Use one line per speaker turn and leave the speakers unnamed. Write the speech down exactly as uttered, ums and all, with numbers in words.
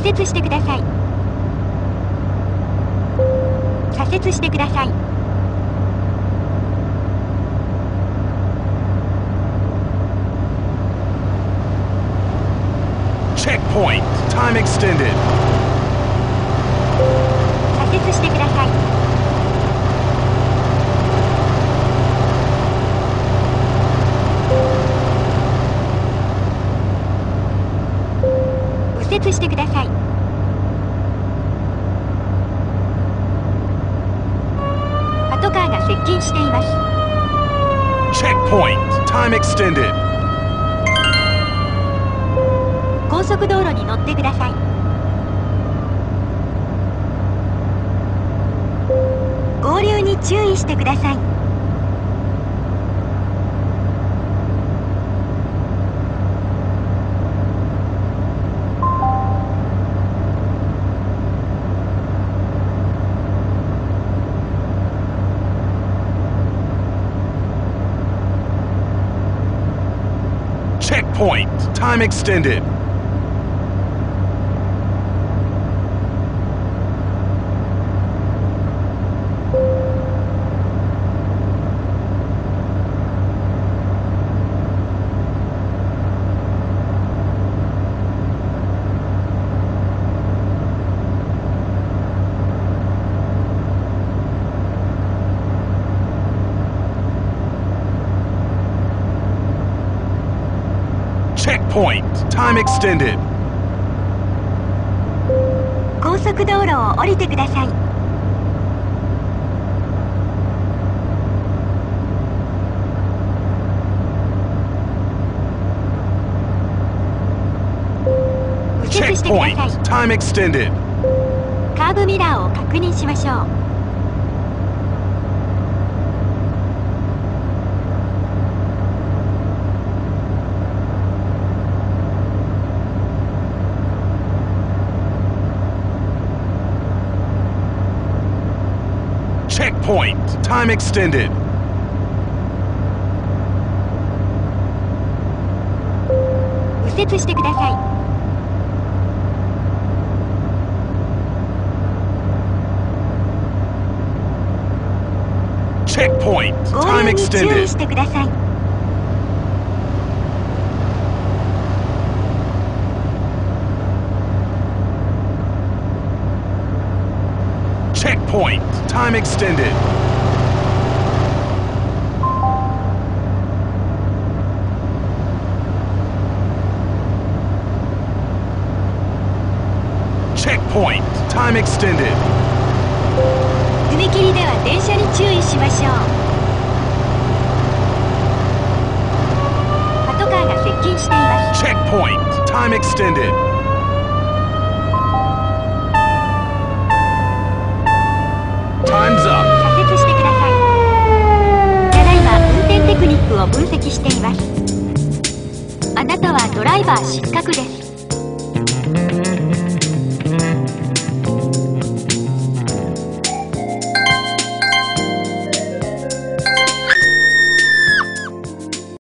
右折してください。左折してください。
Checkpoint. Time extended.
左折してください。右折してください。パトカーが接近しています。
Checkpoint. Time extended.
高速道路に乗ってください。合流に注意してください。
Checkpoint. Time extended. チェックポイント Time extended.
高速道路を降りてください。右折してください。
Checkpoint. Time extended.
カーブミラーを確認しましょう。
Checkpoint. Time extended.
右折してください。
Checkpoint.
合
Time
流に注意
extended.
してください。
Checkpoint. Time extended. Checkpoint. Time extended.
踏切では電車に注意しましょう。パトカーが接近しています。
Checkpoint. Time extended. Time's up.
左折してください。ただいま運転テクニックを分析しています。あなたはドライバー失格です。